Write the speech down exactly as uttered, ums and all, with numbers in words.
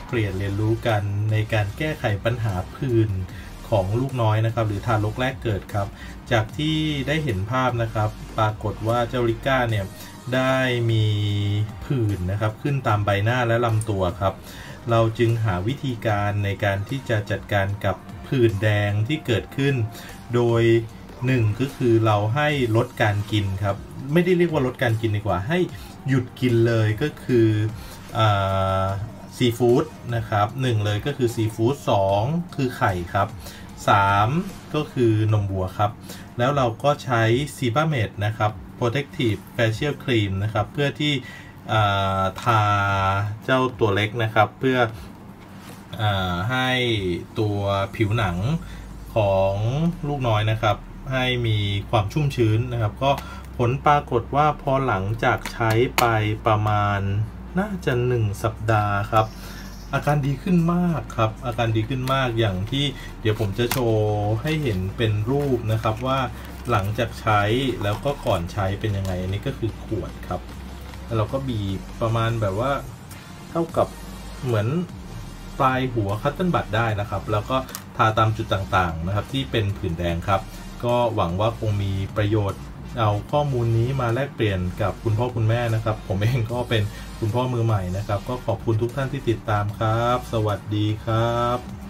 เปลี่ยนเรียนรู้กันในการแก้ไขปัญหาผื่นของลูกน้อยนะครับหรือทารกแรกเกิดครับจากที่ได้เห็นภาพนะครับปรากฏว่าเจ้าริก้าเนี่ยได้มีผื่นนะครับขึ้นตามใบหน้าและลำตัวครับเราจึงหาวิธีการในการที่จะจัดการกับผื่นแดงที่เกิดขึ้นโดยหนึ่งก็คือเราให้ลดการกินครับไม่ได้เรียกว่าลดการกินดีกว่าให้หยุดกินเลยก็คือซีฟู้ดนะครับหนึ่งเลยก็คือซีฟู้ดสองคือไข่ครับสามก็คือนมวัวครับแล้วเราก็ใช้ซีบาเมดนะครับ Protective Facial Cream นะครับเพื่อที่ทาเจ้าตัวเล็กนะครับเพื่ออให้ตัวผิวหนังของลูกน้อยนะครับให้มีความชุ่มชื้นนะครับก็ผลปรากฏว่าพอหลังจากใช้ไปประมาณน่าจะหนึ่งสัปดาห์ครับอาการดีขึ้นมากครับอาการดีขึ้นมากอย่างที่เดี๋ยวผมจะโชว์ให้เห็นเป็นรูปนะครับว่าหลังจากใช้แล้วก็ก่อนใช้เป็นยังไงอันนี้ก็คือขวดครับแล้วเราก็บีบประมาณแบบว่าเท่ากับเหมือนปลายหัวคัตเติ้ลบัตได้นะครับแล้วก็ทาตามจุดต่างๆนะครับที่เป็นผื่นแดงครับก็หวังว่าคงมีประโยชน์เอาข้อมูลนี้มาแลกเปลี่ยนกับคุณพ่อคุณแม่นะครับผมเองก็เป็นคุณพ่อมือใหม่นะครับก็ขอบคุณทุกท่านที่ติดตามครับสวัสดีครับ